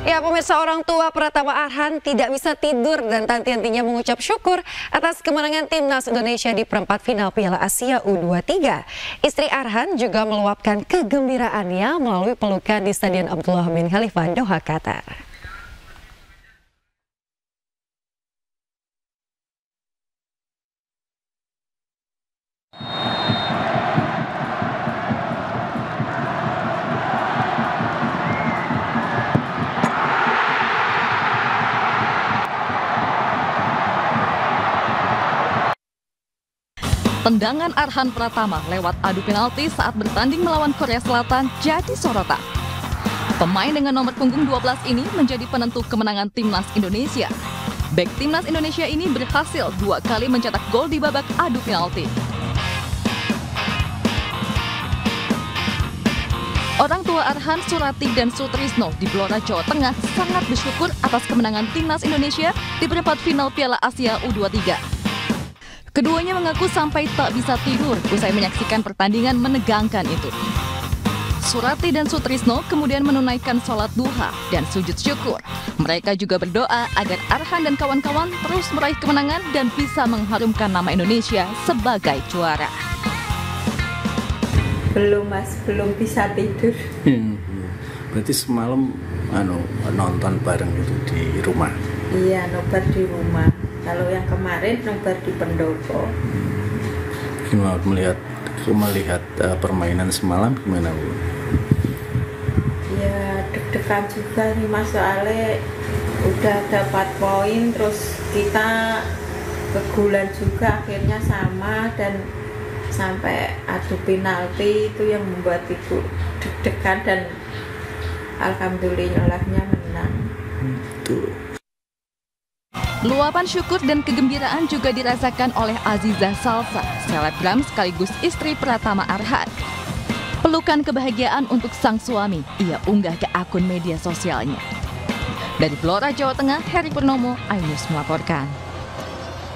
Ya, pemirsa, orang tua Pratama Arhan tidak bisa tidur dan tanti-hentinya mengucap syukur atas kemenangan timnas Indonesia di perempat final Piala Asia U23. Istri Arhan juga meluapkan kegembiraannya melalui pelukan di Stadion Abdullah bin Khalifa, Doha, Qatar. Tendangan Arhan Pratama lewat adu penalti saat bertanding melawan Korea Selatan jadi sorotan. Pemain dengan nomor punggung 12 ini menjadi penentu kemenangan timnas Indonesia. Bek timnas Indonesia ini berhasil 2 kali mencetak gol di babak adu penalti. Orang tua Arhan, Surati dan Sutrisno di Blora, Jawa Tengah sangat bersyukur atas kemenangan timnas Indonesia di perempat final Piala Asia U23. Keduanya mengaku sampai tak bisa tidur usai menyaksikan pertandingan menegangkan itu. Surati dan Sutrisno kemudian menunaikan sholat duha dan sujud syukur. Mereka juga berdoa agar Arhan dan kawan-kawan terus meraih kemenangan dan bisa mengharumkan nama Indonesia sebagai juara. Belum mas, belum bisa tidur. Berarti semalam nonton bareng itu di rumah? Iya, nobar di rumah. Kalau yang kemarin nobar di pendopo. Gimana melihat permainan semalam gimana, Bu? Ya deg-degan juga nih Mas, soalnya udah dapat poin, terus kita kegulan juga akhirnya sama dan sampai adu penalti, itu yang membuat ibu deg-degan dan alhamdulillahnya menang. Luapan syukur dan kegembiraan juga dirasakan oleh Aziza Salsa, selebgram sekaligus istri Pratama Arhan. Pelukan kebahagiaan untuk sang suami ia unggah ke akun media sosialnya. Dari Blora, Jawa Tengah, Heri Purnomo, iNews melaporkan.